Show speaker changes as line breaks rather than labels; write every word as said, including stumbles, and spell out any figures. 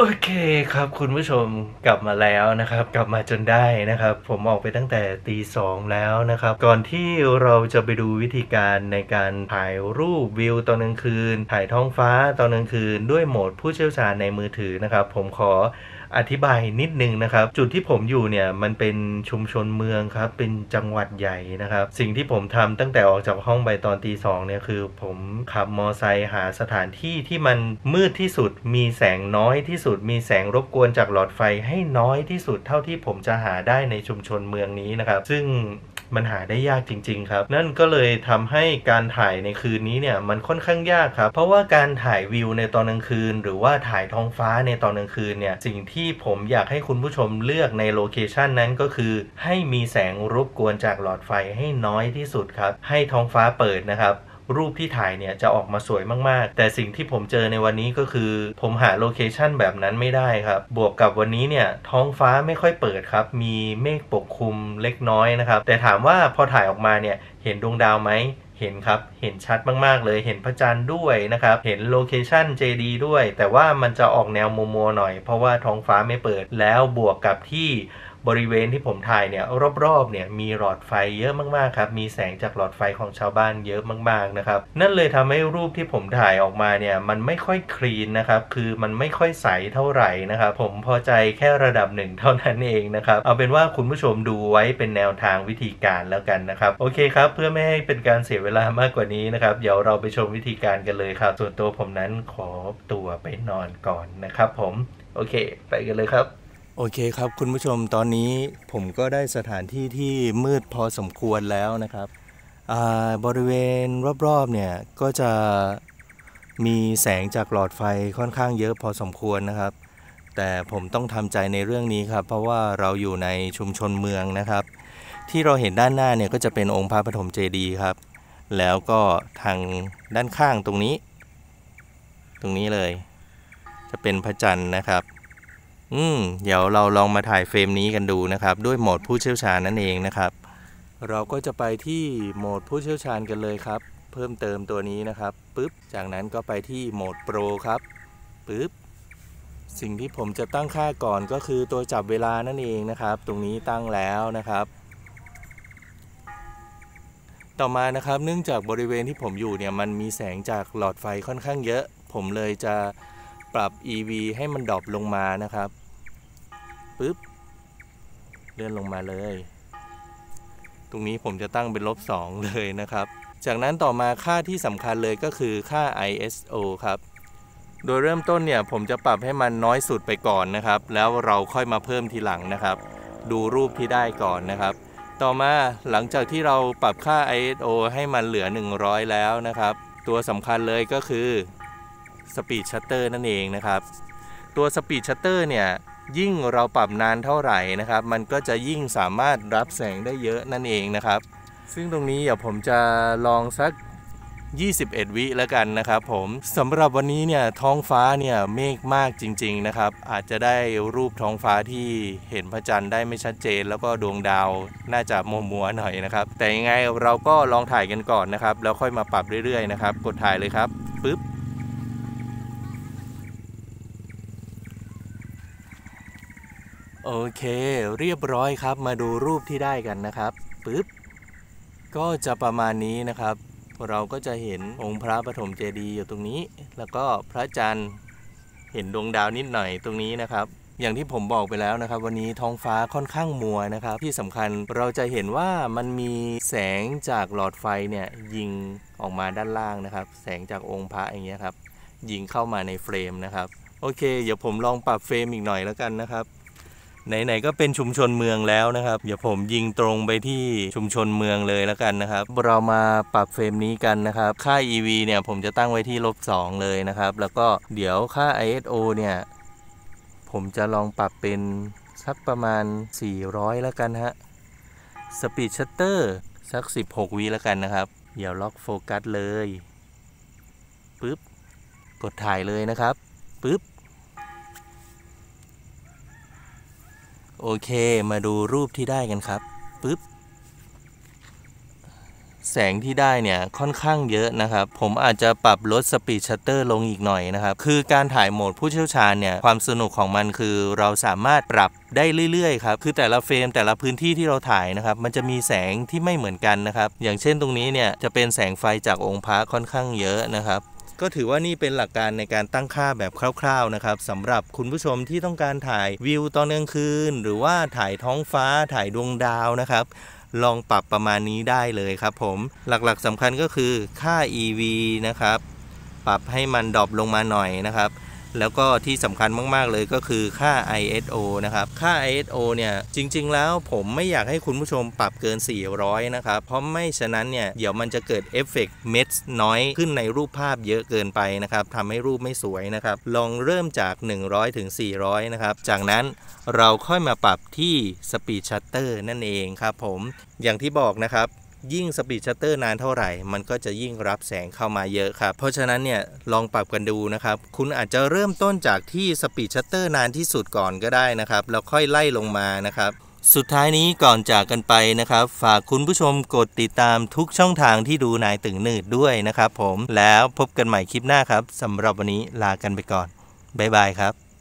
โอเคครับคุณผู้ชมกลับมาแล้วนะครับกลับมาจนได้นะครับผมออกไปตั้งแต่ตีสองแล้วนะครับก่อนที่เราจะไปดูวิธีการในการถ่ายรูปวิวตอนกลางคืนถ่ายท้องฟ้าตอนกลางคืนด้วยโหมดผู้เชี่ยวชาญในมือถือนะครับผมขออธิบายนิดนึงนะครับจุดที่ผมอยู่เนี่ยมันเป็นชุมชนเมืองครับเป็นจังหวัดใหญ่นะครับสิ่งที่ผมทำตั้งแต่ออกจากห้องไปตอนตีสองเนี่ยคือผมขับมอไซค์หาสถานที่ที่มันมืดที่สุดมีแสงน้อยที่สุดมีแสงรบกวนจากหลอดไฟให้น้อยที่สุดเท่าที่ผมจะหาได้ในชุมชนเมืองนี้นะครับซึ่งมันหาได้ยากจริงๆครับนั่นก็เลยทำให้การถ่ายในคืนนี้เนี่ยมันค่อนข้างยากครับเพราะว่าการถ่ายวิวในตอนกลางคืนหรือว่าถ่ายท้องฟ้าในตอนกลางคืนเนี่ยสิ่งที่ผมอยากให้คุณผู้ชมเลือกในโลเคชันนั้นก็คือให้มีแสงรบกวนจากหลอดไฟให้น้อยที่สุดครับให้ท้องฟ้าเปิดนะครับรูปที่ถ่ายเนี่ยจะออกมาสวยมากๆแต่สิ่งที่ผมเจอในวันนี้ก็คือผมหาโลเคชันแบบนั้นไม่ได้ครับบวกกับวันนี้เนี่ยท้องฟ้าไม่ค่อยเปิดครับมีเมฆปกคลุมเล็กน้อยนะครับแต่ถามว่าพอถ่ายออกมาเนี่ยเห็นดวงดาวไหมเห็นครับเห็นชัดมากๆเลยเห็นพระจันทร์ด้วยนะครับเห็นโลเคชันเจดีด้วยแต่ว่ามันจะออกแนวมัวๆหน่อยเพราะว่าท้องฟ้าไม่เปิดแล้วบวกกับที่บริเวณที่ผมถ่ายเนี่ยรอบๆเนี่ยมีหลอดไฟเยอะมากๆครับมีแสงจากหลอดไฟของชาวบ้านเยอะมากๆนะครับนั่นเลยทำให้รูปที่ผมถ่ายออกมาเนี่ยมันไม่ค่อยคลีนนะครับคือมันไม่ค่อยใสเท่าไหร่นะครับผมพอใจแค่ระดับหนึ่งเท่านั้นเองนะครับเอาเป็นว่าคุณผู้ชมดูไว้เป็นแนวทางวิธีการแล้วกันนะครับโอเคครับเพื่อไม่ให้เป็นการเสียเวลามากกว่านี้นะครับเดี๋ยวเราไปชมวิธีการกันเลยครับส่วนตัวผมนั้นขอตัวไปนอนก่อนนะครับผมโอเคไปกันเลยครับโอเคครับคุณผู้ชมตอนนี้ผมก็ได้สถานที่ที่มืดพอสมควรแล้วนะครับบริเวณรอบๆเนี่ยก็จะมีแสงจากหลอดไฟค่อนข้างเยอะพอสมควรนะครับแต่ผมต้องทำใจในเรื่องนี้ครับเพราะว่าเราอยู่ในชุมชนเมืองนะครับที่เราเห็นด้านหน้าเนี่ยก็จะเป็นองค์พระปฐมเจดีย์ครับแล้วก็ทางด้านข้างตรงนี้ตรงนี้เลยจะเป็นพระจันทร์นะครับอืมเดี๋ยวเราลองมาถ่ายเฟรมนี้กันดูนะครับด้วยโหมดผู้เชี่ยวชาญนั่นเองนะครับเราก็จะไปที่โหมดผู้เชี่ยวชาญกันเลยครับเพิ่มเติมตัวนี้นะครับปึ๊บจากนั้นก็ไปที่โหมดโปรครับปึ๊บสิ่งที่ผมจะตั้งค่าก่อนก็คือตัวจับเวลานั่นเองนะครับตรงนี้ตั้งแล้วนะครับต่อมานะครับเนื่องจากบริเวณที่ผมอยู่เนี่ยมันมีแสงจากหลอดไฟค่อนข้างเยอะผมเลยจะปรับ อี วี ให้มันดรอปลงมานะครับปึ๊บเลื่อนลงมาเลยตรงนี้ผมจะตั้งเป็นลบสองเลยนะครับจากนั้นต่อมาค่าที่สำคัญเลยก็คือค่า ไอ เอส โอ ครับโดยเริ่มต้นเนี่ยผมจะปรับให้มันน้อยสุดไปก่อนนะครับแล้วเราค่อยมาเพิ่มทีหลังนะครับดูรูปที่ได้ก่อนนะครับต่อมาหลังจากที่เราปรับค่า ไอ เอส โอ ให้มันเหลือหนึ่งร้อยแล้วนะครับตัวสำคัญเลยก็คือ Speed Shutter นั่นเองนะครับตัว Speed Shutter เนี่ยยิ่งเราปรับนานเท่าไหร่นะครับมันก็จะยิ่งสามารถรับแสงได้เยอะนั่นเองนะครับซึ่งตรงนี้เดี๋ยวผมจะลองสักยี่สิบเอ็ดวิแล้วกันนะครับผมสำหรับวันนี้เนี่ยท้องฟ้าเนี่ยเมฆมากจริงๆนะครับอาจจะได้รูปท้องฟ้าที่เห็นพระจันทร์ได้ไม่ชัดเจนแล้วก็ดวงดาวน่าจะมัวๆหน่อยนะครับแต่ยังไงเราก็ลองถ่ายกันก่อนนะครับแล้วค่อยมาปรับเรื่อยๆนะครับกดถ่ายเลยครับปึ๊บโอเคเรียบร้อยครับมาดูรูปที่ได้กันนะครับปึ๊บก็จะประมาณนี้นะครับเราก็จะเห็นองค์พระปฐมเจดีย์อยู่ตรงนี้แล้วก็พระจันทร์เห็นดวงดาวนิดหน่อยตรงนี้นะครับอย่างที่ผมบอกไปแล้วนะครับวันนี้ท้องฟ้าค่อนข้างมัวนะครับที่สำคัญเราจะเห็นว่ามันมีแสงจากหลอดไฟเนี่ยยิงออกมาด้านล่างนะครับแสงจากองค์พระอย่างเงี้ยครับยิงเข้ามาในเฟรมนะครับโอเคเดี๋ยวผมลองปรับเฟรมอีกหน่อยแล้วกันนะครับไหนๆก็เป็นชุมชนเมืองแล้วนะครับเดี๋ยวผมยิงตรงไปที่ชุมชนเมืองเลยแล้วกันนะครับเรามาปรับเฟรมนี้กันนะครับค่า อี วี เนี่ยผมจะตั้งไว้ที่ลบสองเลยนะครับแล้วก็เดี๋ยวค่า ไอ เอส โอ เนี่ยผมจะลองปรับเป็นสักประมาณสี่ร้อยแล้วกันฮะ Speed Shutter สักสิบหกวิแล้วกันนะครับเดี๋ยวล็อกโฟกัสเลยปึ๊บกดถ่ายเลยนะครับปึ๊บโอเคมาดูรูปที่ได้กันครับปึ๊บแสงที่ได้เนี่ยค่อนข้างเยอะนะครับผมอาจจะปรับลดสปีดชัตเตอร์ลงอีกหน่อยนะครับคือการถ่ายโหมดผู้เชี่ยวชาญเนี่ยความสนุกของมันคือเราสามารถปรับได้เรื่อยๆครับคือแต่ละเฟรมแต่ละพื้นที่ที่เราถ่ายนะครับมันจะมีแสงที่ไม่เหมือนกันนะครับอย่างเช่นตรงนี้เนี่ยจะเป็นแสงไฟจากองค์พระค่อนข้างเยอะนะครับก็ถือว่านี่เป็นหลักการในการตั้งค่าแบบคร่าวๆนะครับสำหรับคุณผู้ชมที่ต้องการถ่ายวิวตอนกลางคืนหรือว่าถ่ายท้องฟ้าถ่ายดวงดาวนะครับลองปรับประมาณนี้ได้เลยครับผมหลักๆสำคัญก็คือค่า อี วี นะครับปรับให้มันดรอปลงมาหน่อยนะครับแล้วก็ที่สำคัญมากๆเลยก็คือค่า ไอ เอส โอ นะครับค่า ไอ เอส โอ เนี่ยจริงๆแล้วผมไม่อยากให้คุณผู้ชมปรับเกินสี่ร้อยนะครับเพราะไม่ฉะนั้นเนี่ยเดี๋ยวมันจะเกิดเอฟเฟกต์เม็ดน้อยขึ้นในรูปภาพเยอะเกินไปนะครับทำให้รูปไม่สวยนะครับลองเริ่มจากหนึ่งร้อยถึงสี่ร้อยนะครับจากนั้นเราค่อยมาปรับที่สปีดชัตเตอร์นั่นเองครับผมอย่างที่บอกนะครับยิ่งสปีดชัตเตอร์นานเท่าไหร่มันก็จะยิ่งรับแสงเข้ามาเยอะครับเพราะฉะนั้นเนี่ยลองปรับกันดูนะครับคุณอาจจะเริ่มต้นจากที่สปีดชัตเตอร์นานที่สุดก่อนก็ได้นะครับแล้วค่อยไล่ลงมานะครับสุดท้ายนี้ก่อนจากกันไปนะครับฝากคุณผู้ชมกดติดตามทุกช่องทางที่ดูนายตึงหนืดด้วยนะครับผมแล้วพบกันใหม่คลิปหน้าครับสำหรับวันนี้ลากันไปก่อนบ๊ายบายครับ